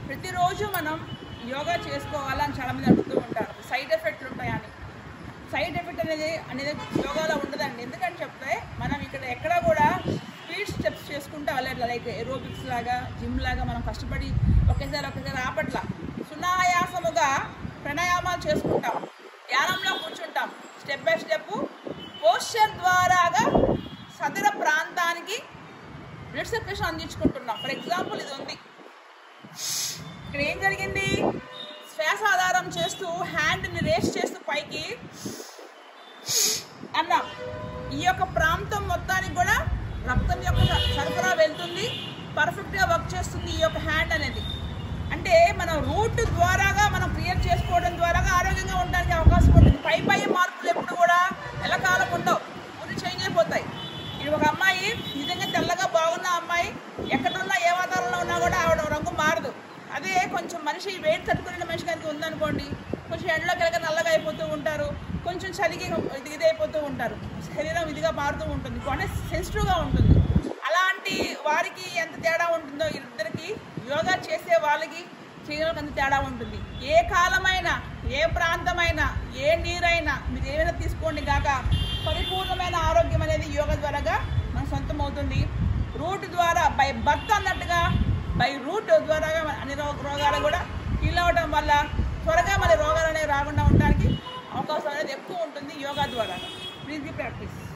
ప్రతిరోజు మనం యోగా చేసుకోవాలని చాలామంది అడుగుతూ ఉంటారు. సైడ్ ఎఫెక్ట్లు ఉంటాయని. సైడ్ ఎఫెక్ట్ అనేది యోగాలో ఉండదండి. ఎందుకని చెప్తే మనం ఇక్కడ ఎక్కడ కూడా స్పీడ్ స్టెప్స్ చేసుకుంటే వెళ్ళట్లా. లైక్ ఏరోబిక్స్ లాగా, జిమ్ లాగా మనం కష్టపడి ఒకేసారి ఆపట్ల సునాయాసముగా ప్రాణాయామాలు చేసుకుంటాం, ధ్యానంలో కూర్చుంటాం. స్టెప్ బై స్టెప్ పోస్చర్ ద్వారాగా సదర ప్రాంతానికి బ్లడ్ సర్క్యులేషన్ అందించుకుంటున్నాం. ఫర్ ఎగ్జాంపుల్ ఇది ఉంది. ఇక్కడ ఏం జరిగింది? శ్వాస ఆధారం చేస్తూ హ్యాండ్ని రేస్ చేస్తూ పైకి అన్నాం. ఈ యొక్క ప్రాంతం మొత్తానికి కూడా రక్తం యొక్క సరఫరా వెళ్తుంది, పర్ఫెక్ట్గా వర్క్ చేస్తుంది ఈ యొక్క హ్యాండ్ అనేది. అంటే మనం రూట్ ద్వారాగా మనం క్రియేట్ చేసుకోవడం ద్వారాగా ఆరోగ్యంగా ఉండడానికి అవకాశం ఉంటుంది. పై మార్పులు ఎప్పుడు కూడా ఎల్లకాలం ఉండవు, పూర్తి చేంజ్ అయిపోతాయి. ఇది ఒక అమ్మాయి నిజంగా తెల్లగా బాగున్న అమ్మాయి ఎక్కడున్నా ఏ వాతావరణంలో ఉన్నా కూడా ఆవిడ రంగు మారదు. అదే కొంచెం మనిషి వెయిట్ తట్టుకునే మనిషి కనుక ఉందనుకోండి, కొంచెం ఎండలోకి వెళ్ళక నల్లగా అయిపోతూ ఉంటారు, కొంచెం చలికి ఇదైపోతూ ఉంటారు, శరీరం ఇదిగా మారుతూ ఉంటుంది, అంటే సెన్సిటివ్గా ఉంటుంది. అలాంటి వారికి ఎంత తేడా ఉంటుందో ఇద్దరికి యోగా చేసే వాళ్ళకి చేయడానికి అంత తేడా ఉంటుంది. ఏ కాలమైనా, ఏ ప్రాంతమైనా, ఏ నీరైనా మీరు ఏమైనా తీసుకోండి కాక పరిపూర్ణమైన ఆరోగ్యం అనేది యోగా ద్వారాగా మన సొంతం అవుతుంది. రూట్ ద్వారా బై బర్త్ అన్నట్టుగా బై రూట్ ద్వారాగా అన్ని రోగాలు కూడా హీల్ అవ్వడం వల్ల త్వరగా మన రోగాలు అనేవి రాకుండా ఉండడానికి అవకాశం అనేది ఎక్కువ ఉంటుంది యోగా ద్వారా. Please practice.